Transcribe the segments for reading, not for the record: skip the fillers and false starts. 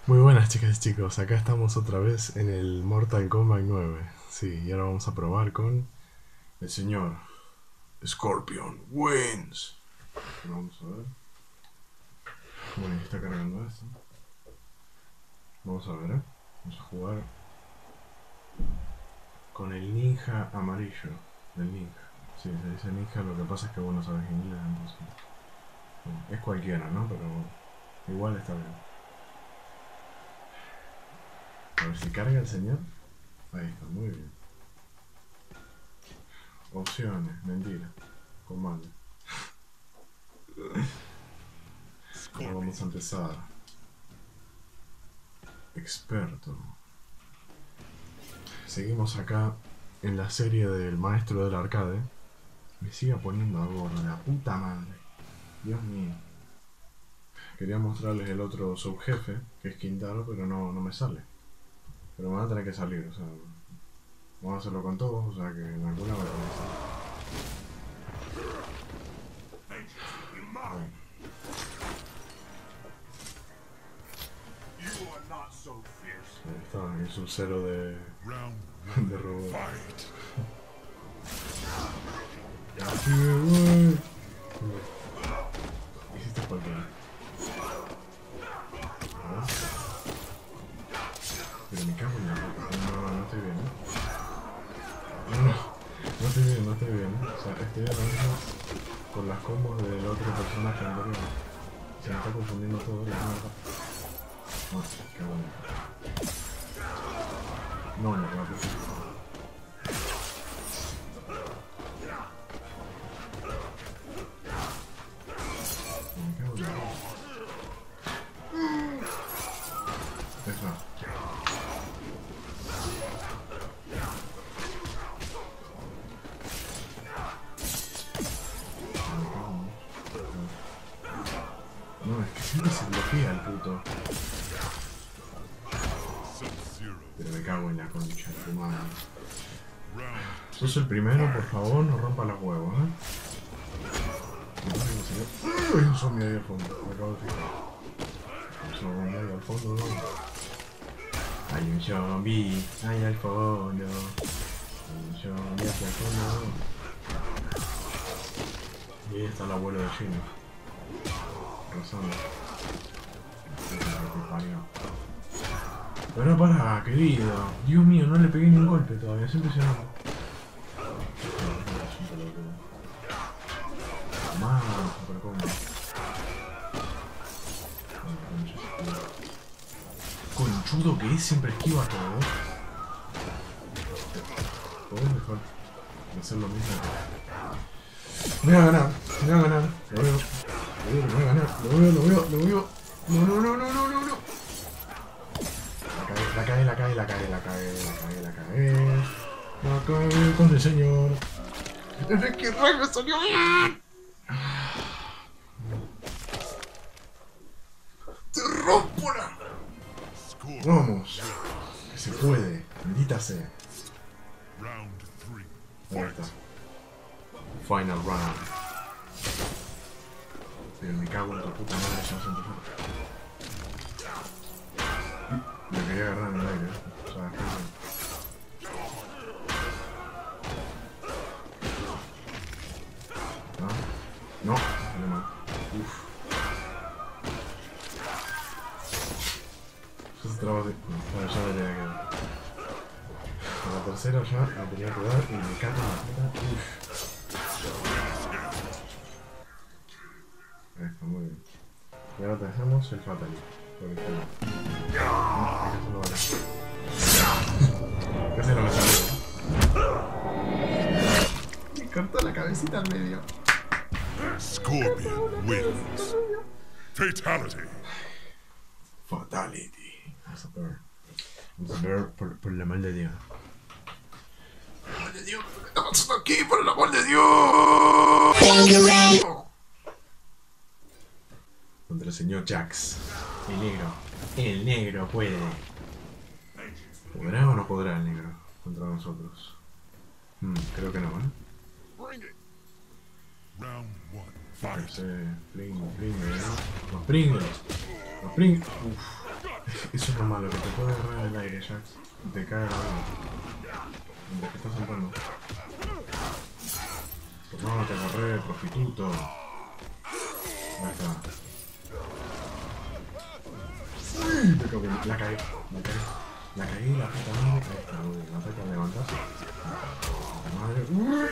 Muy buenas chicas y chicos, acá estamos otra vez en el Mortal Kombat 9. Sí, y ahora vamos a probar con el señor Scorpion Wins. Vamos a ver. Bueno, está cargando esto. Vamos a ver, Vamos a jugar con el ninja amarillo. El ninja. Sí, se dice ninja, lo que pasa es que vos no sabes inglés, entonces... Bueno, es cualquiera, ¿no? Pero igual está bien. A ver si carga el señor. Ahí está, muy bien. Opciones, mentira. Comando. Ahora vamos a empezar. Experto. Seguimos acá en la serie del maestro del arcade. Me sigue poniendo a gorro, la puta madre. Dios mío. Quería mostrarles el otro subjefe, que es Quintaro, pero no me sale. Pero me van a tener que salir, o sea... Vamos a hacerlo con todos, o sea que en alguna va a tener que salir. Bueno. Ahí está, el sub-zero de robot. Así, güey. Hiciste cualquiera. Pero me cago en la puta. No estoy bien, No estoy bien, no estoy bien. O sea, estoy ahora mismo con las combos del otro personaje anterior. Se me está confundiendo todo la mierda. No, cago en la... No, no, no. No, es que siempre se bloquea el puto. Pero me cago en la concha de tu madre. Sos el primero, por favor, no rompa los huevos, Hay un zombie ahí al fondo, me acabo de fijar. Un zombie ahí al fondo, Hay un zombie ahí al fondo. Hay un zombie hacia el fondo. Y ahí está el abuelo de Gino. Rozando. Pero para, querido. Dios mío, no le pegué ni un golpe todavía, es impresionante. Más, super combo. Conchudo que es, siempre esquiva todo. Podés mejor hacer lo mismo. Me voy a ganar, me voy a ganar. Lo veo, lo voy a ganar, lo veo. No. La cagué con el señor. ¿Qué rayos salió bien? ¡Te rompo la! Vamos, que se puede, maldita sea. Ahí está. Final round. Pero me cago en tu puta madre, ya se empezó. Me quería agarrar en el aire, o sea, no, salió mal. Uff. Eso se traba así. Bueno, ya me tenía que dar. A la tercera ya me tenía que dar y me cago en la puta. Uff. Está muy bien. Y ahora dejamos el fatality. Por ejemplo. No, casi no me salió. Me cortó la cabecita al medio. Scorpion wins. Fatality. Fatality. Vamos a ver por el amor de Dios. Por el amor de Dios, ¿qué está pasando aquí? Por el amor de Dios. Contra el señor Jax. El negro. El negro puede. ¿Podrá o no podrá el negro contra nosotros? Creo que no, Round one. Fight. Los Pringles. Uff. Eso es lo malo, que te puede agarrar en el aire, Jax. Y te cae la vida. Mientras que estás saltando. No, te agarré, prostituto. Ahí está. Uy, me cago en... La caí, la caí, la puta madre. Ahí está, muy bien. Ataca a levantarse. La madre. Uy.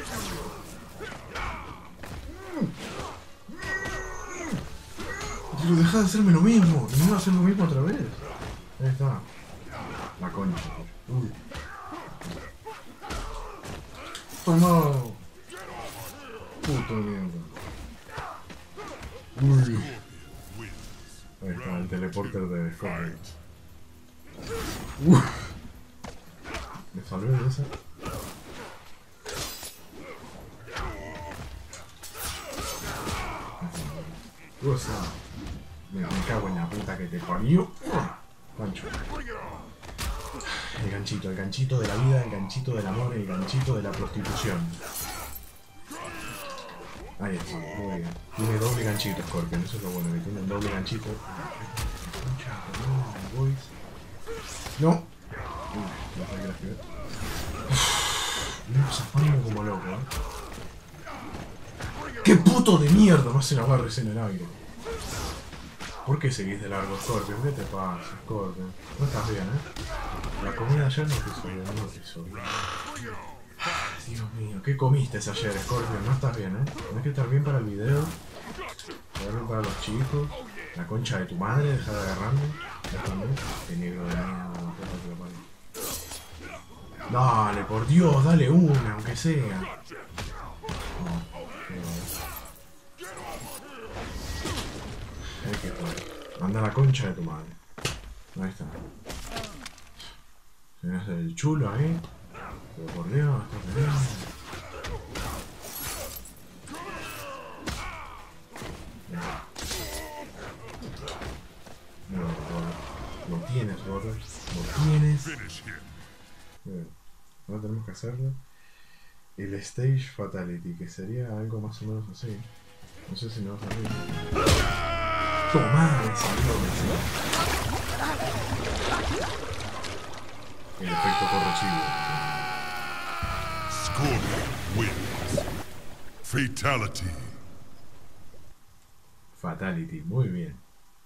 Pero deja de hacerme lo mismo. Y no iba a hacer lo mismo otra vez. Ahí está. La concha. Uy. Toma. Puto mierda. Uy. Ahí está, el teleporter de Scorpion. Me salvé de esa. O sea, me cago en la puta que te parió. Pancho. El ganchito de la vida, el ganchito del amor, el ganchito de la prostitución. Ahí está, muy bien. Tiene doble ganchito Scorpion, eso es lo bueno, que tiene un doble ganchito. No. La saqué la esquivé. Me zafando como loco, ¡Qué puto de mierda! No se la agarres en el aire. ¿Por qué seguís de largo, Scorpion? ¿Qué te pasa, Scorpion? No estás bien, La comida ayer no te hizo bien, no te hizo bien. Dios mío, ¿qué comiste ayer, Scorpion? No estás bien, Tienes que estar bien para el video. Estar bien para los chicos. La concha de tu madre, deja de agarrarme. Qué negro de mierda, la puta que lo parió. Dale, por Dios, dale una, aunque sea. No, hay que joder. Anda la concha de tu madre. Ahí está. Se me hace el chulo ahí. Pero por Dios, está bien. No, lo tienes, gordo. Lo tienes. Bien. Ahora tenemos que hacerlo. El Stage Fatality, que sería algo más o menos así. No sé si me vas a reír. ¡Toma! El efecto corrosivo. Scorpion wins. Fatality. Fatality, muy bien.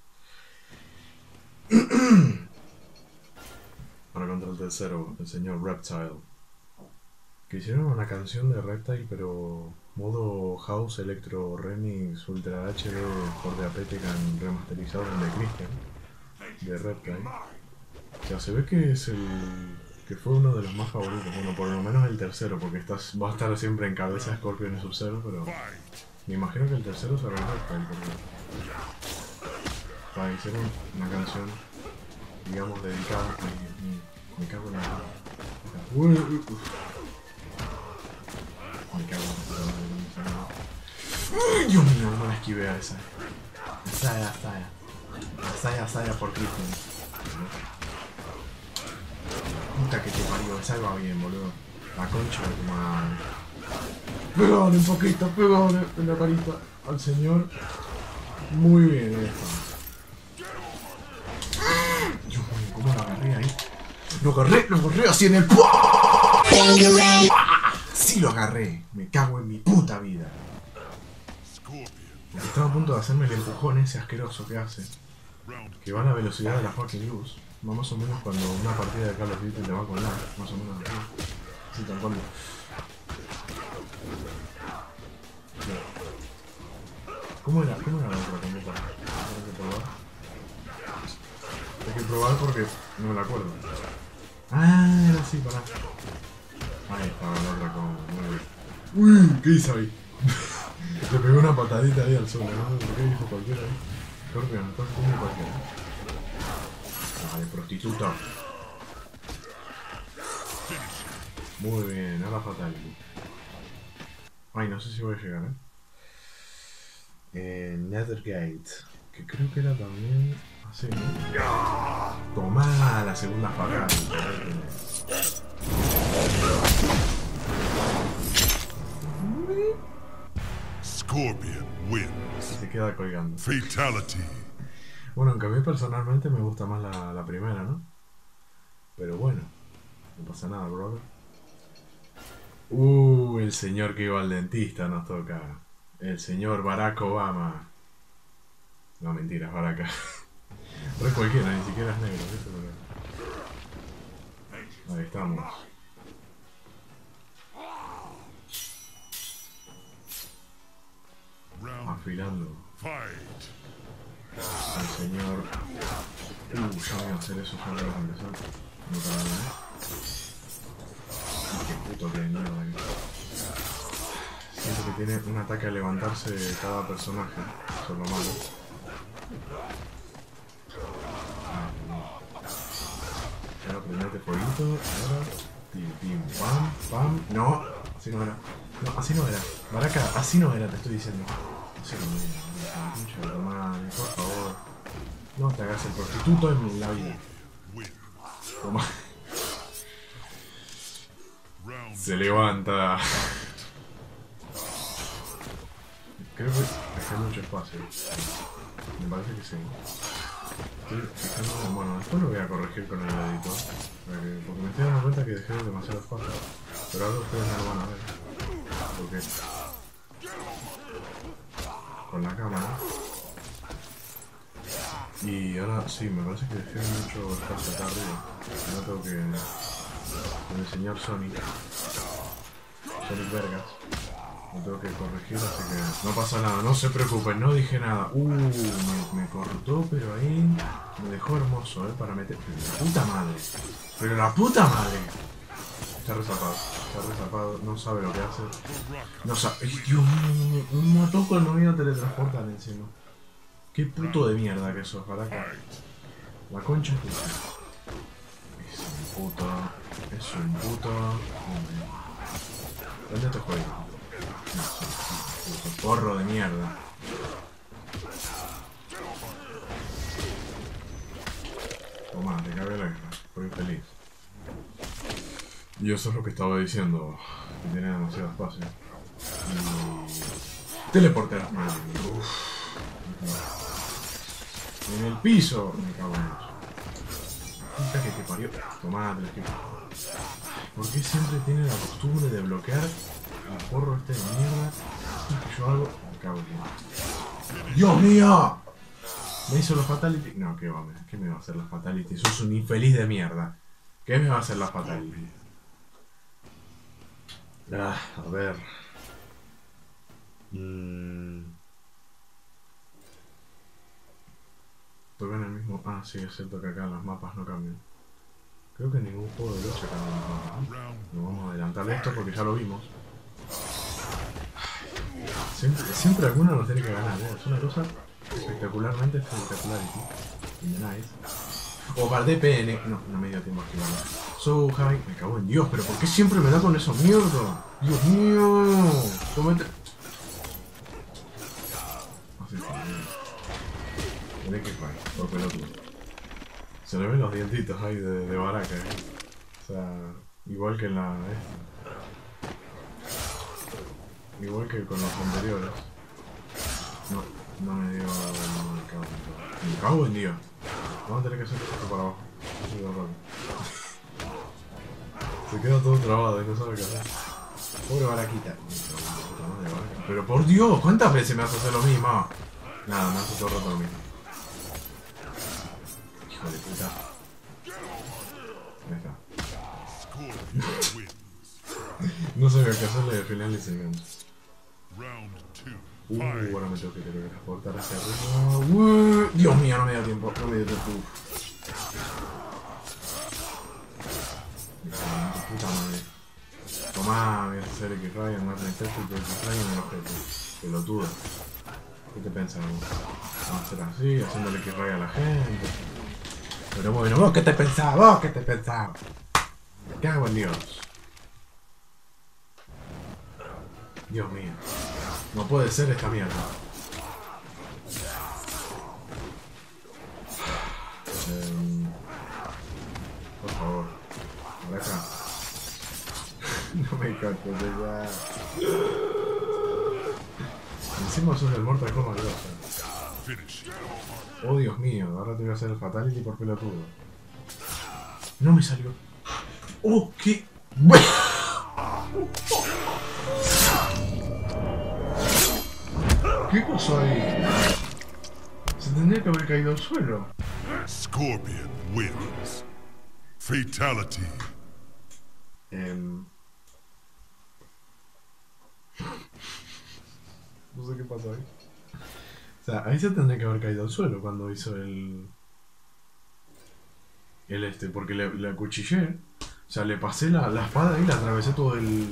Ahora contra el tercero, el señor Reptile. Que hicieron una canción de Reptile, pero modo House Electro Remix Ultra HD por The Apetecan remasterizado en The Christian de Reptile. O sea, se ve que es que fue uno de los más favoritos, bueno, por lo menos el tercero, porque va a estar siempre en cabeza Scorpion y Sub-Zero, pero me imagino que el tercero será Reptile, porque hicieron una canción, digamos, dedicada. Ay, Dios mío, me cago en la vida. Me cago en la vida. ¡Uy, Dios mío! No la esquivé a esa. Saya por Christian. Puta que te parió, esa va bien, boludo. La concha de tu madre. Pegale un poquito, pegale en la carita al señor. Muy bien, Dios mío, ¿cómo lo agarré ahí? Lo agarré así en el... Sí lo agarré, me cago en mi puta vida. Porque estaba a punto de hacerme el empujón ese asqueroso que hace. Que va a la velocidad de la fucking luz. Más o menos cuando una partida de Call of Duty te va con lag, más o menos así. Sí, tal cual. ¿Cómo era la otra cometa? Hay que probar. Hay que probar porque no me la acuerdo. Ah, era así, pará. Ahí estaba la otra cometa. Uy, ¿qué hizo ahí? Le pegó una patadita ahí al suelo, no sé por qué hizo cualquiera ahí. Scorpion, entonces como cualquiera. Dale, prostituta. Muy bien, ahora fatality. Ay, no sé si voy a llegar, Nethergate, que creo que era también así, ¿no? Tomá la segunda fatality. Scorpion wins. Se queda colgando. Fatality. Bueno, aunque a mí personalmente me gusta más la primera, ¿no? Pero bueno, no pasa nada, brother. El señor que iba al dentista nos toca. El señor Barack Obama. No, mentiras, Barack. Re cualquiera, ni siquiera es negro, ¿viste? Pero... Ahí estamos. Afilando al señor. Ya voy a hacer eso, ya voy a empezar. No para nada. Qué puto que hay mierda aquí. Siento que tiene un ataque a levantarse cada personaje. Eso es lo malo. Ahora prendete fueguito. Ahora. Pim, pim, pam, pam. No, así no era. No, así no era. Baraca, así no era, te estoy diciendo. Así no era. Pinche de tu madre, por favor. No te hagas el prostituto en la vida. Toma. Se levanta. Creo que dejé mucho espacio. Me parece que sí. Estoy fijando, bueno, después lo voy a corregir con el editor. Porque me estoy dando cuenta que dejé demasiado espacio. Pero ahora ustedes no lo van a ver. Porque con la cámara. Y ahora sí, me parece que dejé mucho espacio acá arriba. Ahora tengo que con el señor Sonic Vergas. Lo tengo que corregir, así que no pasa nada, no se preocupen, no dije nada. Me cortó, pero ahí me dejó hermoso, para meter. Pero la puta madre. Está resapado, no sabe lo que hace. No sabe. Ay, Dios mío, me mató cuando me iba a teletransportar encima. Qué puto de mierda que sos, Baraca. La concha es tuya. Es un puto. ¿Dónde te juego? Puto porro de mierda. Toma, te cabe la guerra. Estoy infeliz. Y eso es lo que estaba diciendo. Que tiene demasiado espacio. Y... teleporte a las manos. En el piso. Me cago en eso. Puta que te parió. Tomate la esquiva. ¿Por qué siempre tiene la costumbre de bloquear el porro este de mierda? Y que yo hago. Me cago en ¡Dios mío! ¿Me hizo la fatality? No, ¿qué va? ¿Qué me va a hacer la fatality? Sos un infeliz de mierda. ¿Qué me va a hacer la fatality? A ver. Estoy en el mismo... Ah, sí, es cierto que acá los mapas no cambian. Creo que en ningún juego de lucha cambia los mapas. No vamos a adelantarle esto porque ya lo vimos. Siempre alguno nos tiene que ganar, ¿eh? Es una cosa espectacularmente espectacular. Nice. O para DPN. No me dio tiempo a esquivarlo. So high. Me cago en Dios, pero ¿por qué siempre me da con esa mierda? Dios mío. Comete. Así fue. Tiene que ir por pelotudo. Se le ven los dientitos ahí de Baraca, O sea, igual que en la... Igual que con los anteriores. No me dio... Me cago en Dios. Vamos a tener que hacer esto para abajo. Se queda todo trabado y no sabe qué hacer. Pobre Baraquita. Pero por Dios, ¿cuántas veces me vas a hacer lo mismo? Nada, me hace todo el rato lo mismo. Hijo de puta. Ahí está. No sabía qué hacerle y al final le hice gancho. Ahora me tengo que transportar hacia arriba. Dios mío, no me da tiempo. Puta madre. Tomá, voy a hacer X-Ryan, más de X-Ryan en el objeto. Pelotudo. ¿Qué te pensás? Vamos a hacer así, haciéndole X-Ryan a la gente. Pero bueno, ¿vos qué te pensás? ¿Qué hago en Dios? Dios mío. No puede ser esta mierda. Por favor. Por acá. No me canto de ya. Encima sos del Mortal Kombat 2. Finish. Oh, Dios mío, ahora te voy a hacer el Fatality por pelotudo. No me salió. ¡Oh, qué! ¿Qué pasó ahí? Se tendría que haber caído al suelo. Scorpion wins. Fatality. No sé qué pasó ahí. O sea, ahí se tendría que haber caído al suelo cuando hizo porque le acuchillé. O sea, le pasé la espada y le atravesé todo el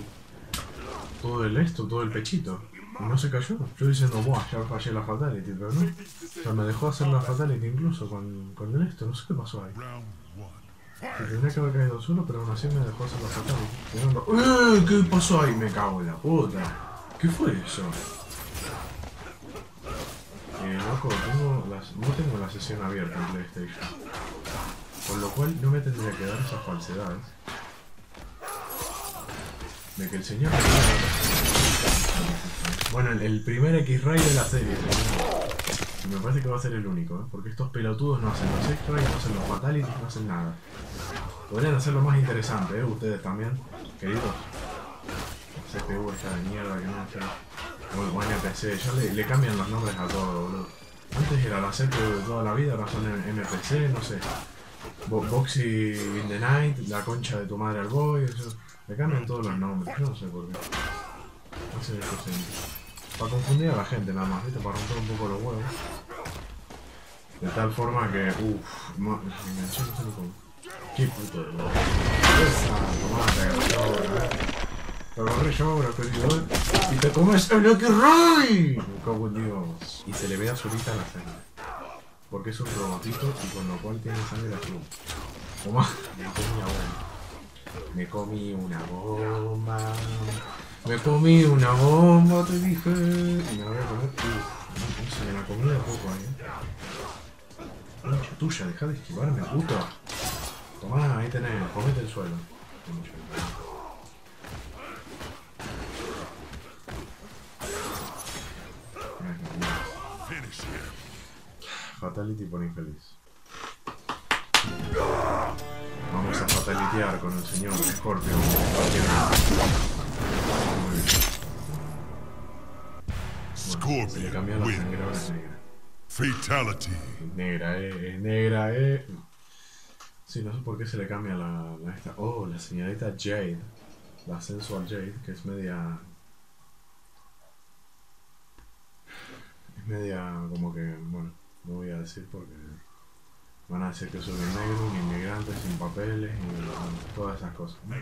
pechito. Y no se cayó. Yo diciendo, buah, ya fallé la Fatality, pero no. O sea, me dejó hacer la Fatality incluso con el no sé qué pasó ahí. Se tendría que haber caído al suelo, pero aún así me dejó hacer la Fatality. ¿Qué pasó ahí? Me cago en la puta. ¿Qué fue eso? Loco, no tengo la sesión abierta en PlayStation. Con lo cual no me tendría que dar esas falsedades. De que el señor... Bueno, el primer X-Ray de la serie, señor. Y me parece que va a ser el único, porque estos pelotudos no hacen los X-Ray, no hacen los Fatalities, no hacen nada. Podrían hacerlo más interesante, ustedes también, queridos. CPU esta de mierda que no hace... O NPC, ya le cambian los nombres a todo, boludo. Antes era la CPU de toda la vida, ahora son NPC, no sé. Boxy in the Night, la concha de tu madre al boy, eso. Le cambian todos los nombres, yo no sé por qué. No sé esto siempre. Para confundir a la gente nada más, ¿viste? Para romper un poco los huevos. De tal forma que, me enganché, no sé ni cómo. Qué puto de huevo. Te agarré yo ahora, querido, y te comes el X-Ray. Me cago en Dios. Y se le ve azulita la sangre. Porque es un robotito y con lo cual tiene sangre azul. Toma, me comí una bomba. Me comí una bomba, te dije. Y me la voy a comer. Se me la comí de poco ahí. Concha tuya, deja de esquivarme, puto. Tomá, ahí tenés, comete el suelo. Fatality por infeliz. Vamos a fatalitear con el señor Scorpion. Bueno, se le cambió la sangre, ahora es negra. Fatality. Es negra. Sí, no sé por qué se le cambia esta. Oh, la señorita Jade. La sensual Jade, que es media... como que, bueno, no voy a decir porque van a decir que soy un negro, un inmigrante sin papeles y todas esas cosas, ¿no?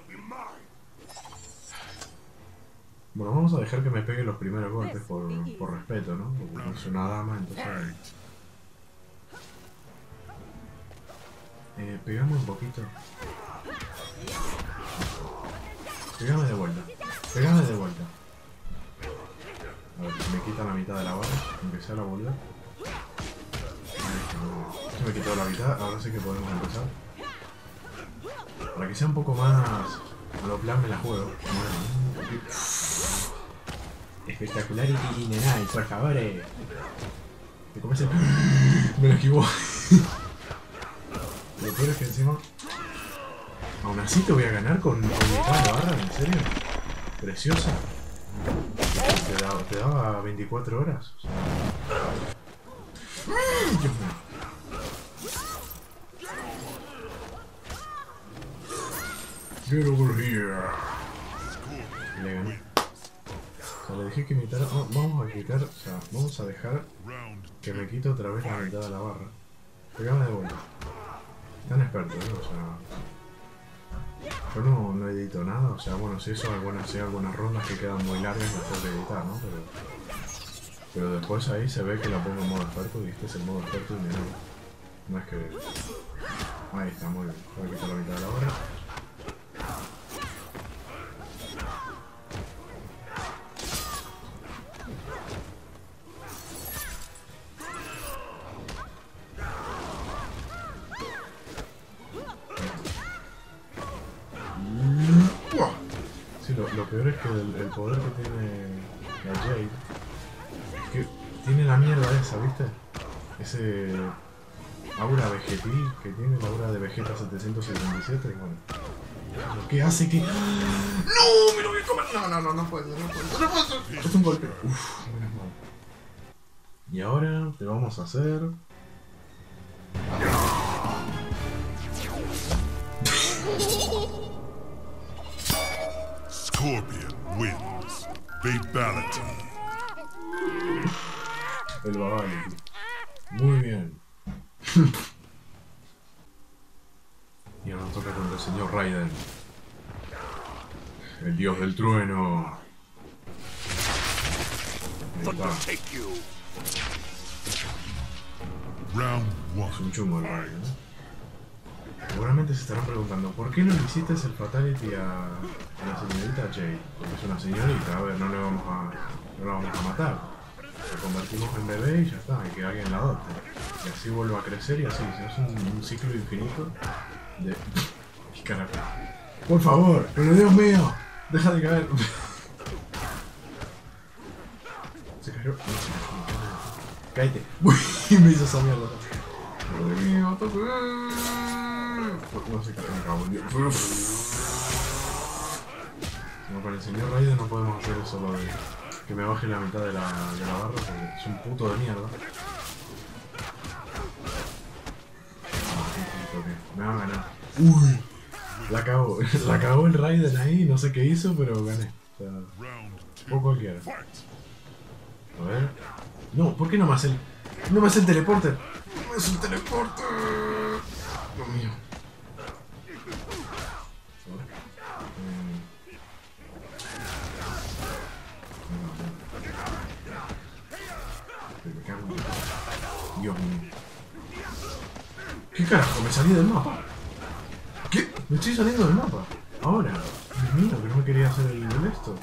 Bueno, vamos a dejar que me pegue los primeros golpes por respeto, ¿no? Porque no soy una dama, entonces... pegame un poquito. Pegame de vuelta. Pegame de vuelta. A ver, si me quita la mitad de la barra, empezar a volver. Se me quitó la mitad, ahora sí que podemos empezar. Para que sea un poco más a lo plan me la juego. Espectacular y mineral, por favor. Te comes el... Me lo esquivó. Lo peor es que encima... Aún así te voy a ganar con mitad de la barra, ¿en serio? Preciosa. Te daba 24 horas. O sea... Dios mío. Get over here. Le gané. O sea, le dejé que imitara. Oh, vamos a quitar. O sea, vamos a dejar que me quite otra vez la mitad de la barra. Pegame de vuelta. Tan experto, ¿no? O sea. Yo no edito nada. O sea, bueno, si eso hay algunas rondas que quedan muy largas, las tengo que editar, ¿no? Pero después ahí se ve que la pongo en modo experto y este es el modo experto y no es que... Ahí está, muy bien. Voy a quitar la mitad de la barra. Sí, lo peor es que el poder que tiene la Jade es que Tiene la mierda esa, ¿viste? Ese aura vegetil que tiene, la aura de Vegeta 777, y bueno. Lo que hace que... ¡No! ¡Me lo voy a comer! No puede ser, no puede ser. Es un golpe. Uff, menos mal. Y ahora te vamos a hacer... Scorpion wins. Fatality. El Babality. Muy bien. Y ahora nos toca contra el señor Raiden. El dios del trueno. Ahí está. Round Es 1. un chungo el Raiden, ¿eh? Seguramente se estarán preguntando ¿por qué no le hiciste el Fatality a la señorita Jade? Porque es una señorita, a ver, no la vamos a matar. La convertimos en bebé y ya está, y que alguien la adopte. Y así vuelve a crecer y así, es un ciclo infinito de... ¿Qué carajo? Por favor, pero Dios mío, deja de caer. Se cayó. No, se cayó. Cállate. Uy, me hizo esa mierda. Dios mío, no se cayó, me cago en Dios. No, para el señor Raiden no podemos hacer eso lo de que me baje la mitad de la barra porque es un puto de mierda. Me va a ganar. Uy, la cagó el Raiden ahí, no sé qué hizo, pero gané. O sea, poco cualquiera. A ver. No, ¿por qué no me hace el teleporter? No me hace el teleporter. Dios mío. Me cago en Dios mío. ¿Qué carajo? Me salí del mapa. ¿Qué? Me estoy saliendo del mapa. Ahora. Dios mío, que no me quería hacer el esto.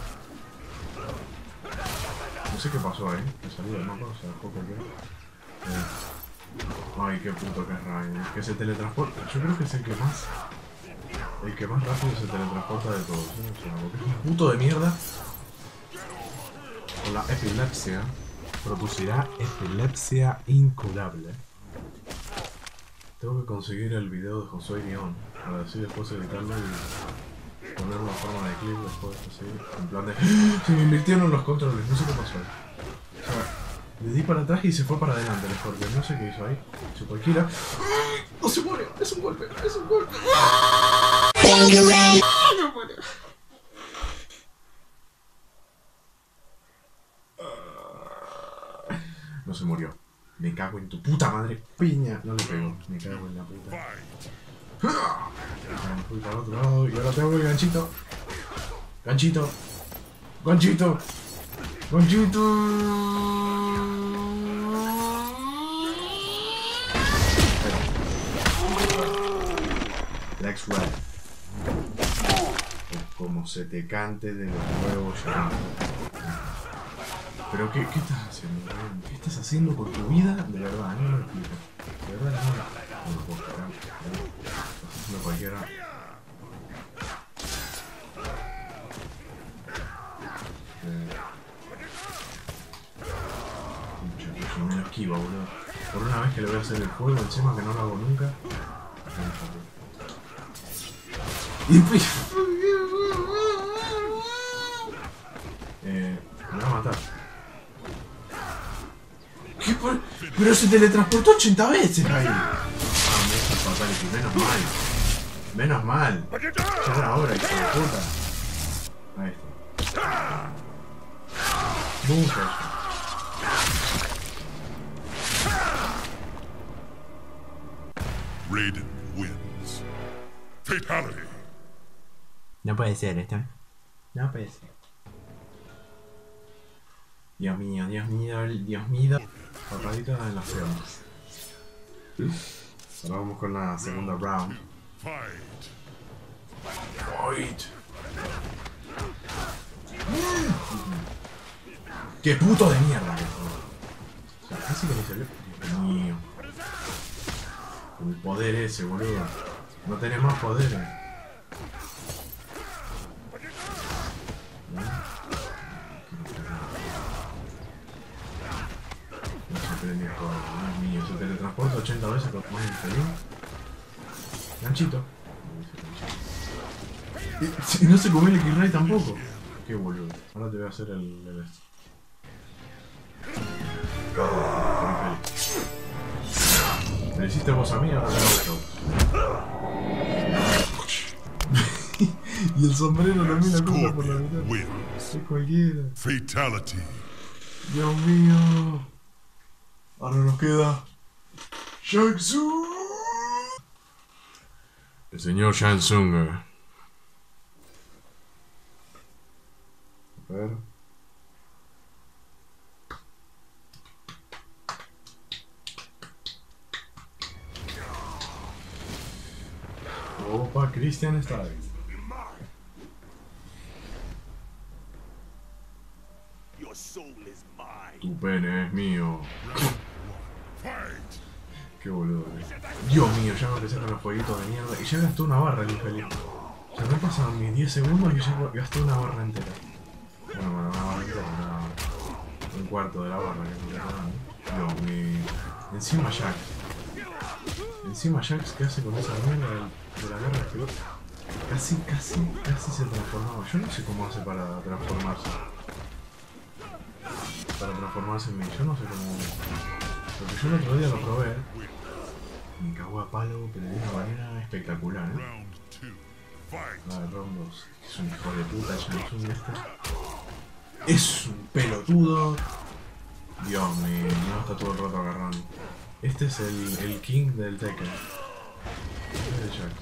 No sé qué pasó ahí. Me salí del mapa, o sea, poco que... Ay, qué puto que es Raiden. Que se teletransporta. Yo creo que es el que más rápido se teletransporta de todos, ¿eh? O sea, porque es un puto de mierda. Con la epilepsia. Producirá epilepsia incurable. Tengo que conseguir el video de Josué Guión para así después editarlo y ponerlo en forma de clip después, así, en plan de... Se me invirtieron los controles, no sé qué pasó ahí. O sea, le di para atrás y se fue para adelante el Scorpion, no sé qué hizo ahí. Si cualquiera... ¡No se muere! ¡Es un golpe! ¡Es un golpe! ¡No muere! No se murió. Me cago en tu puta madre, piña. No le pego, me cago en la puta. Me fui para el otro lado y ahora tengo el ganchito. Ganchito. Ganchito. Ganchito. Lex Red. Como se te cante de los huevos ya. Pero ¿qué estás haciendo? ¿Qué estás haciendo por tu vida? De verdad, no me lo explico. De verdad, no lo puedo explicar. Estás haciendo cualquiera. Yo me lo esquivo, boludo. Por una vez que le voy a hacer el fuego encima que no lo hago nunca. Y me va a matar. ¿Qué por...? Pero se teletransportó 80 veces ahí. Ah, me hizo el fatality, menos mal. Menos mal. Ya era hora, hijo de puta. Ahí está. Nunca. Raiden wins. Fatality. No puede ser esto. No puede ser. Dios mío, Dios mío, Dios mío. Pataditas en las piernas. Ahora vamos con la segunda round. Fight. Fight. ¡Qué puto de mierda que fue! O sea, casi que me salió. Dios mío. El poder ese, boludo. No tenés más poderes. tenés todo. Dios mío, se teletransporta 80 veces con más infeliz. Ganchito. Y no se comió el X-Ray tampoco. Qué boludo. Ahora te voy a hacer el me lo hiciste vos a mí, ahora te lo hago yo. Y el sombrero también lo corta por la mitad. Wins. Es cualquiera. Fatality. Dios mío. Ahora nos queda Shang Tsung. El señor Shang Tsung. A ver. Opa, Christian está ahí. Your soul is mine. Tu pene es mío. Fight. Qué boludo. Dios mío, ya me empecé con los fueguitos de mierda. Y ya gastó una barra el infeliz. O sea, no pasaron ni 10 segundos y ya gasté una barra entera. Bueno, una barra entera, un cuarto de la barra que me Dios mío. Encima Jax. Encima Jax, ¿qué hace con esa mierda de la guerra exterior? Casi se transformaba. Yo no sé cómo hace para transformarse. Para transformarse en mí. Yo no sé cómo. Porque yo el otro día lo probé. Me cagó a palo, pero de una manera espectacular, ¿eh? Round 2. Fight. Round 2. Es un hijo de puta, Shang este. Es un pelotudo. Dios mío, no está todo el rato agarrando. Este es el King del Tekken. Este es el Jax.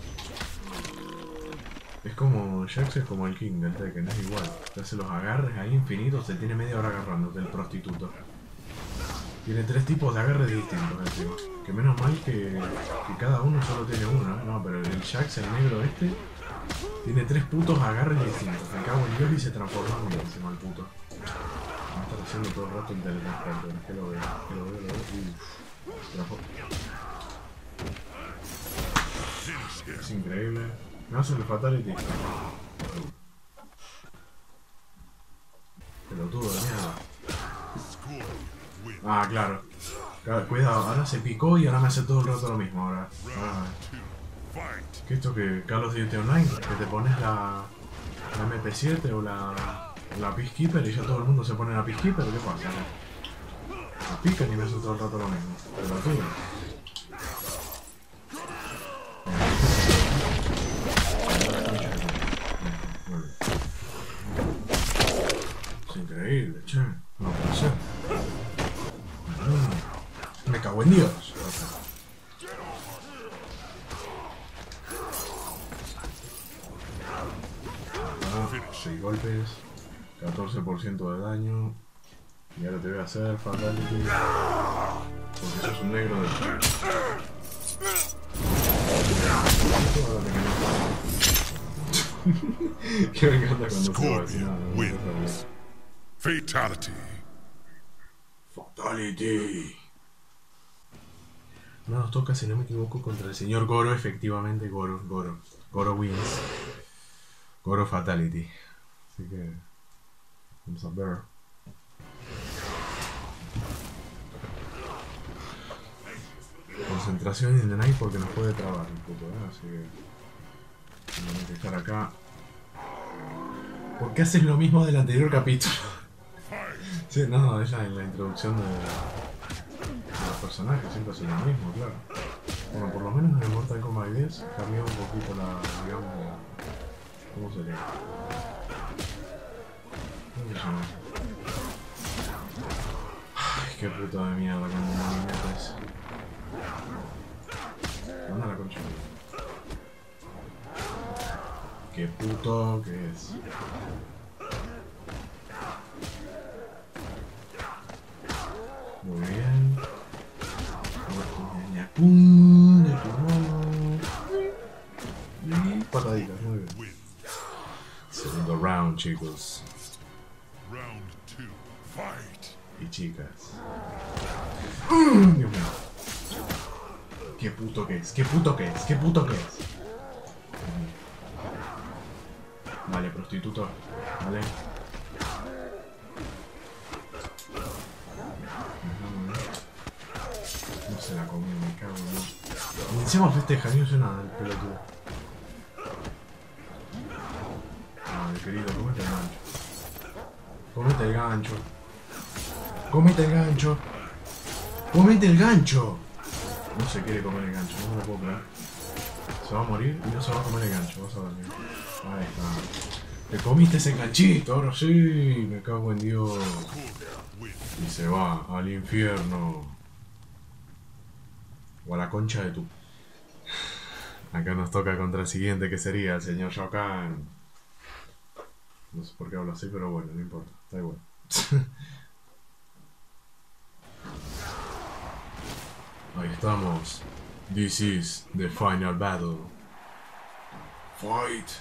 Es como. Jax es como el King del Tekken, es igual. Te hace los agarres ahí infinitos, se tiene media hora agarrándote el prostituto. Tiene 3 tipos de agarres distintos encima. Que menos mal que cada uno solo tiene uno, ¿eh? No, pero el Jax, el negro este, tiene 3 putos agarres distintos. Me cago en Dios y se transforma en encima el puto. Va a estar haciendo todo el rato el teletransporte. Que lo veo. Es increíble. Me hace el fatality. Pelotudo de mierda. Ah, claro. Cuidado, ahora se picó y ahora me hace todo el rato lo mismo. Ahora. ¿Qué esto que Call of Duty Online? Que te pones la MP7 o la Peacekeeper y ya todo el mundo se pone la Peacekeeper. ¿Qué pasa? Me pican y me hacen todo el rato lo mismo. Pelotudo. Es increíble, che. No puede ser. Me cago en Dios. 6 golpes, 14% de daño. Y ahora te voy a hacer fatality. Porque sos un negro de... Que me encanta cuando se va Scorpion wins. Fatality. Fatality. No nos toca, si no me equivoco, contra el señor Goro, efectivamente. Goro wins. Goro Fatality. Así que vamos a ver. Concentración in the night porque nos puede trabar un poco, ¿eh? Así que tenemos que estar acá. ¿Por qué haces lo mismo del anterior capítulo? Sí, no, es la introducción de los personajes, siempre hacen lo mismo, claro. Bueno, por lo menos en el Mortal Kombat 10 cambió un poquito la, digamos, ¿cómo sería? ¿Cómo se llama? Ay, qué puta de mierda con el movimiento ese. Anda la concha. Qué puto que es. Muy bien. ¡Pum! Y pataditas, muy bien. Segundo round, chicos. Round 2. Fight. Y chicas. Dios mío. Qué puto que es, qué puto que es, qué puto que es. Vale, prostituto. Vale. Encima festeja, ni usa nada el pelotudo. Ay, querido, comete el gancho. Comete el gancho. Comete el gancho. Comete el gancho. No se quiere comer el gancho, no me lo puedo creer. Se va a morir y no se va a comer el gancho, vas a ver. Ahí está. Te comiste ese ganchito, ahora sí. Me cago en Dios. Y se va al infierno. O a la concha de tu... Acá nos toca contra el siguiente, que sería el señor Shao Kahn. No sé por qué hablo así, pero bueno, no importa. Está igual. Ahí estamos. This is the final battle. Fight.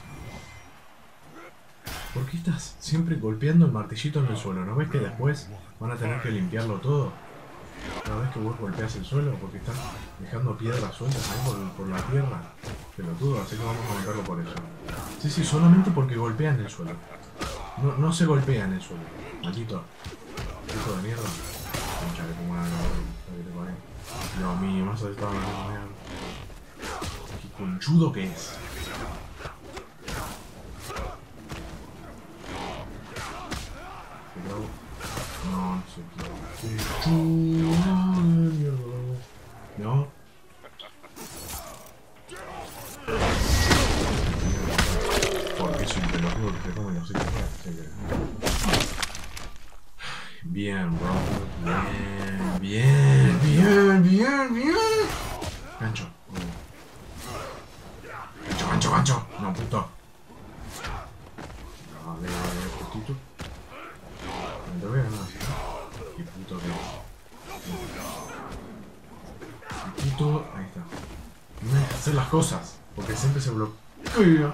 ¿Por qué estás siempre golpeando el martillito en el suelo? ¿No ves que después van a tener que limpiarlo todo? Cada vez que vos golpeas el suelo, porque están dejando piedras sueltas ahí por la tierra. Pelotudo, así que vamos a matarlo por eso. Sí, sí, solamente porque golpean el suelo. No se golpea en el suelo. Maldito. Hijo de mierda. Concha, que pongo una de Dios mío, más allá estaba hablando mierda. Qué conchudo que es. No sé qué. Conchudo de mierda. No. Porque es un pelotudo que se come los hijos. Bien, bro. Bien. Gancho. Gancho. No, puto. Vale, putito. No te voy a ganar. Qué puto que es. Qué puto. Ahí está. No hay que hacer las cosas. Porque siempre se bloquea.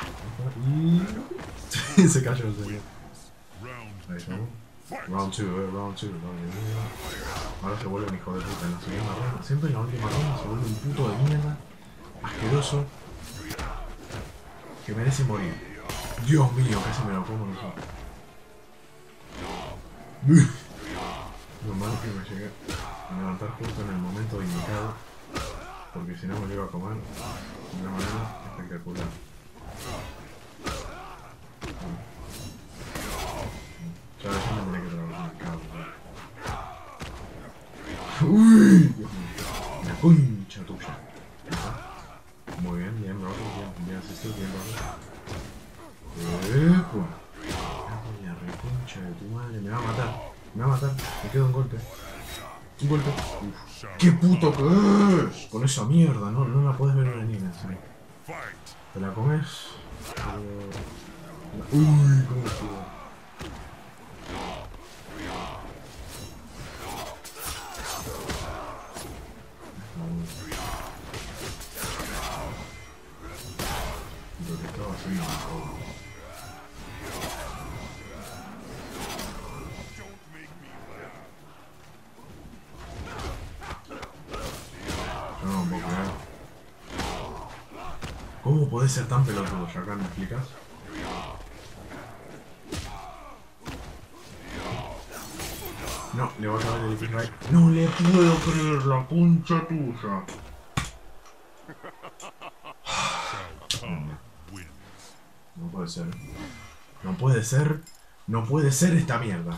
Y... se cayó el señor. Ahí estamos. Round 2, round 2. Ahora se vuelve un hijo de puta en la segunda ronda. Siempre en la última ronda se vuelve un puto de mierda. Asqueroso. Que merece morir. Dios mío, casi me lo como no sé. Lo malo que me llegué a levantar justo en el momento indicado. Porque si no me lo iba a comer de una manera espectacular. Ya me tenía que trabajar, cabrón. Uy, Dios mío. La concha tuya. Muy bien, bro. Bien asistido, bien, bro. La reconcha de tu madre. Me va a matar. Me quedo un golpe. Uf. ¡Qué puto que es! Con esa mierda, no la puedes ver venir así. Te la comes. Uy, cómo estuvo. Lo que estaba haciendo. No puedo creer. ¿Cómo podés ser tan pelotudo, Shao? ¿Me explicas? No, le voy a acabar el X-Ray. No le puedo creer la concha tuya. No puede ser. No puede ser esta mierda.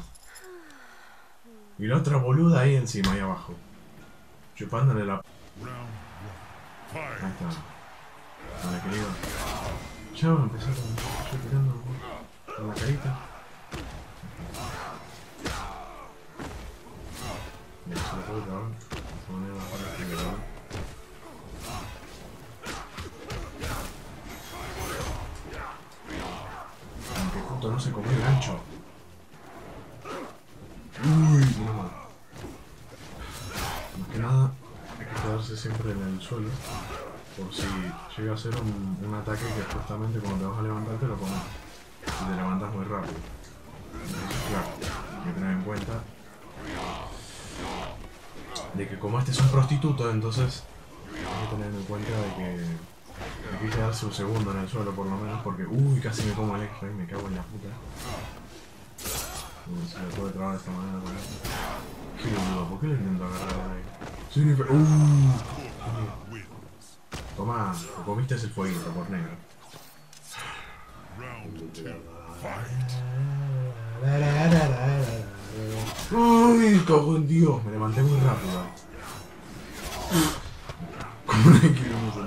Y la otra boluda ahí encima, ahí abajo. Chupándole la... Ahí está. Vale, querido. Ya va a empezar yo tirando con la carita. Ya se lo puedo clavar. De esta manera va a parar que clavar. Aunque justo no se comió el gancho. Uy, no mal. Más que nada, hay que quedarse siempre en el suelo. Por si llega a ser un ataque que justamente cuando te vas a levantar te lo comes. Y te levantas muy rápido. Entonces, claro, hay que tener en cuenta de que como este es un prostituto, entonces hay que tener en cuenta de que hay que quedarse un segundo en el suelo por lo menos porque uy, casi me como el X-Ray, me cago en la puta. Uy, se le puede trabar de esta manera también. Qué boludo, ¿por qué le intento agarrar ahí? Significa... Toma, te comiste el fueguito por negro. Round 2. Fight. Uy, cago en Dios, me levanté muy rápido. Como un kilómetro.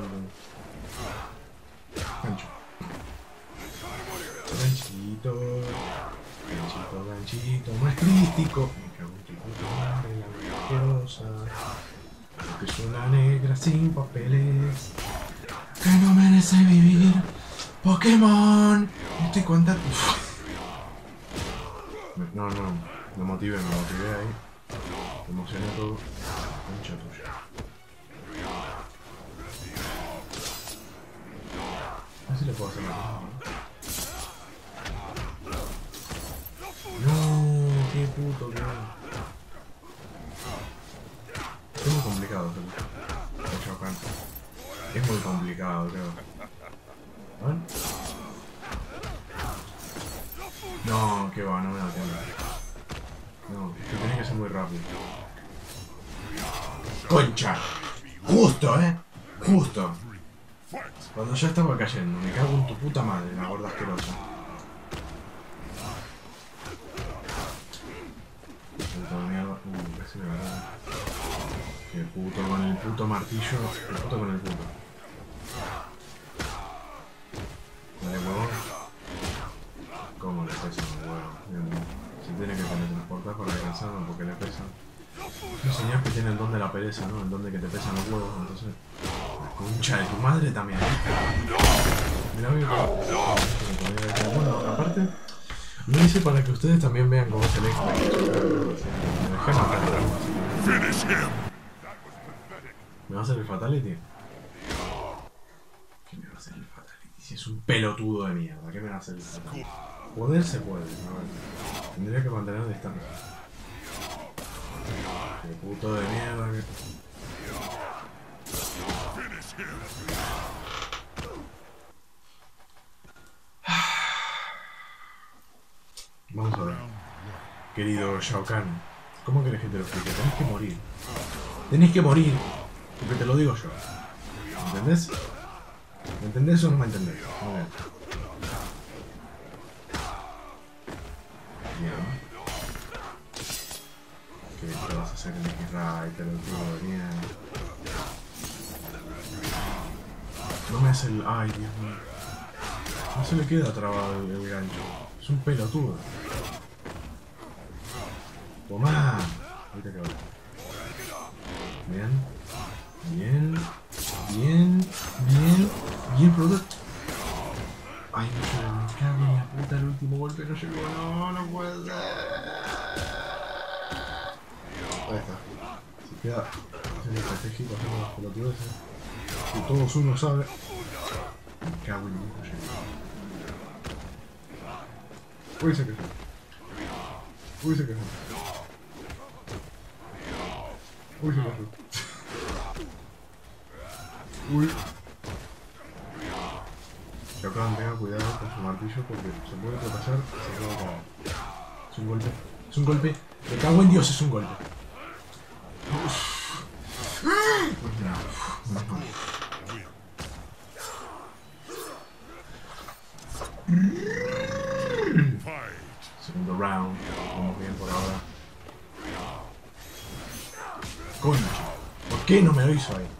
Gancho. Ganchito. Ganchito, ganchito. Más crítico. Me cago en tu puta madre, la asquerosa. Que es una negra sin papeles. Que no merece vivir. Pokémon. Estoy contando. No, me motivé ahí. Me emocioné todo. Concha tuya. A ver si le puedo hacer la cosa, ¿no? No, qué puto que es muy complicado, es muy complicado, creo. A ver. No, que va, no me da tiempo. No, que tenés que ser muy rápido. ¡Concha! ¡Justo, ¡Justo! Cuando ya estaba cayendo, me cago en tu puta madre, la gorda asquerosa. Puta mierda. Casi me agarraron. El puto con el puto martillo. El puto con el puto. Dale, huevón. ¿Cómo le pesa el huevo? Se tiene que teletransportar para alcanzarlo porque le pesa. Es un señor que tiene el don de la pereza, ¿no? El don de que te pesan los huevos, entonces... La concha de tu madre también. Mirá bien. Bueno, aparte... Lo hice para que ustedes también vean cómo se le extra. Me dejé matar. ¿Me va a hacer el fatality? ¿Qué me va a hacer el fatality? Si es un pelotudo de mierda, ¿qué me va a hacer el fatality? Poder se puede, a ver. Tendría que mantener distancia. Qué puto de mierda que... Vamos a ver. Querido Shao Kahn, ¿cómo querés que te lo explique? Tenés que morir. Tenés que morir. Porque te lo digo yo. ¿Entendés? ¿Me entendés o no me entendés? Muy bien. Bien. ¿Qué vas a hacer en X-Ray? Te lo digo bien. No me hace el... Ay, Dios mío. No se le queda trabado el gancho. Es un pelotudo. Tomá. Ahorita quedó. Bien. Bien. Bien. Bien. Bien, producto. Ay, no, me cago en la puta. El último golpe no llegó. No, no puede ser. Ahí está. Se queda haciendo estrategia, haciendo las pelotudeces. Que todos uno sabe. Me cago en el puto llegó. Uy, se quejó. Uy, se quejó. Uy, se quejó. Uy. Shao Kahn, tenga cuidado con su martillo porque se puede tropezar y se puede caer. Es un golpe. Es un golpe. Me cago en Dios, es un golpe. Pues no. Segundo round. Vamos bien por ahora. Concha. ¿Por qué no me lo hizo ahí?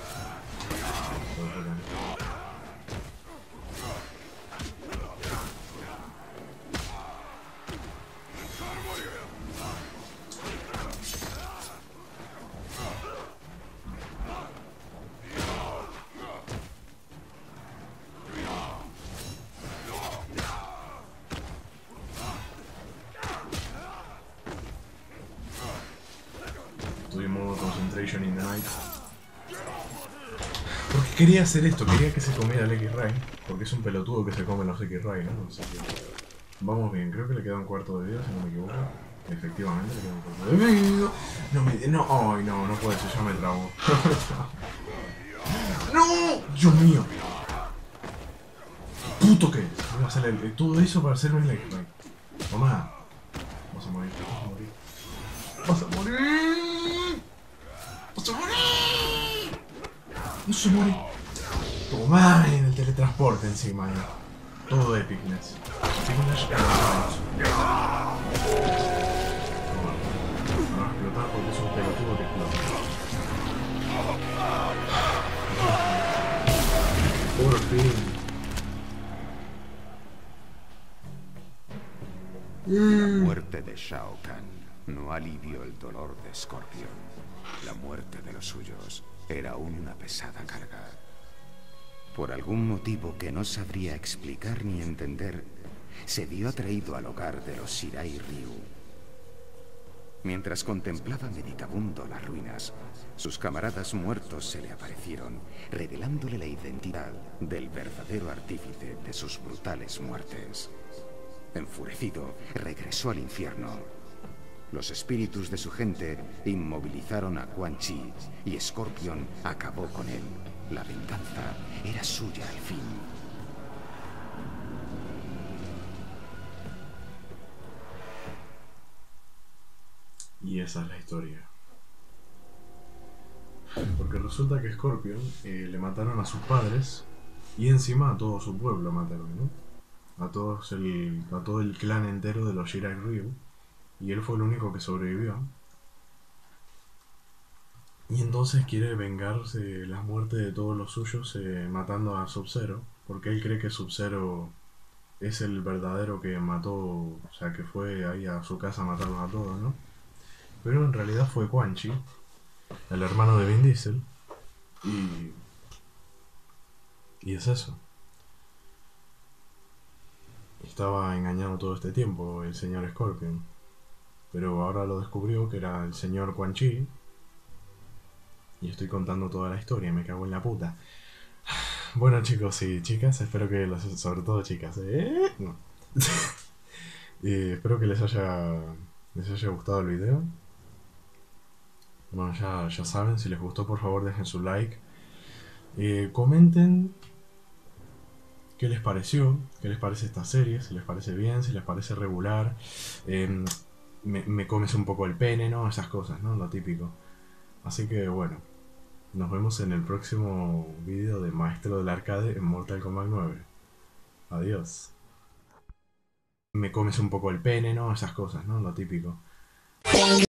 Estoy en modo concentration in the night. Porque quería hacer esto, quería que se comiera el X-Ray. Porque es un pelotudo que se come los X-Ray, ¿no? Así que... Vamos bien, creo que le queda un cuarto de vida, si no me equivoco. Efectivamente, le queda un cuarto de vida. No, ay, no puede ser, ya me trabo. ¡No! ¡Dios mío! ¡Puto que es! Voy a hacer todo eso para hacerme el X-Ray. Tomá. Vas a morir, vas a morir. ¡Vas a morir! ¡Vas a morir! ¡No se muere! Tomá, en el teletransporte encima, todo epicness. Epicness Toma. No va a explotar porque es un pelotudo que explota. Por fin. La muerte de Shao Kahn no alivió el dolor de Scorpion. La muerte de los suyos era aún una pesada carga. Por algún motivo que no sabría explicar ni entender, se vio atraído al hogar de los Shirai Ryu. Mientras contemplaba meditabundo las ruinas, sus camaradas muertos se le aparecieron, revelándole la identidad del verdadero artífice de sus brutales muertes. Enfurecido, regresó al infierno. Los espíritus de su gente inmovilizaron a Quan Chi y Scorpion acabó con él. La venganza era suya al fin. Y esa es la historia. Porque resulta que Scorpion le mataron a sus padres y encima a todo su pueblo mataron, ¿no? A todo el clan entero de los Shirai Ryu. Y él fue el único que sobrevivió. Y entonces quiere vengarse las muertes de todos los suyos matando a Sub-Zero. Porque él cree que Sub-Zero es el verdadero que mató, o sea, que fue ahí a su casa a matarlos a todos, ¿no? Pero en realidad fue Quan Chi, el hermano de Vin Diesel. Y es eso. Estaba engañado todo este tiempo el señor Scorpion. Pero ahora lo descubrió que era el señor Quan Chi. Y estoy contando toda la historia, me cago en la puta. Bueno, chicos y chicas, espero que sobre todo chicas, no. Espero que les haya gustado el video. Bueno, ya saben, si les gustó por favor dejen su like. Comenten qué les pareció, qué les parece esta serie, si les parece bien, si les parece regular. Me comes un poco el pene, ¿no? Esas cosas, ¿no? Lo típico. Así que bueno, nos vemos en el próximo vídeo de Maestro del Arcade en Mortal Kombat 9. Adiós. Me comes un poco el pene, ¿no? Esas cosas, ¿no? Lo típico.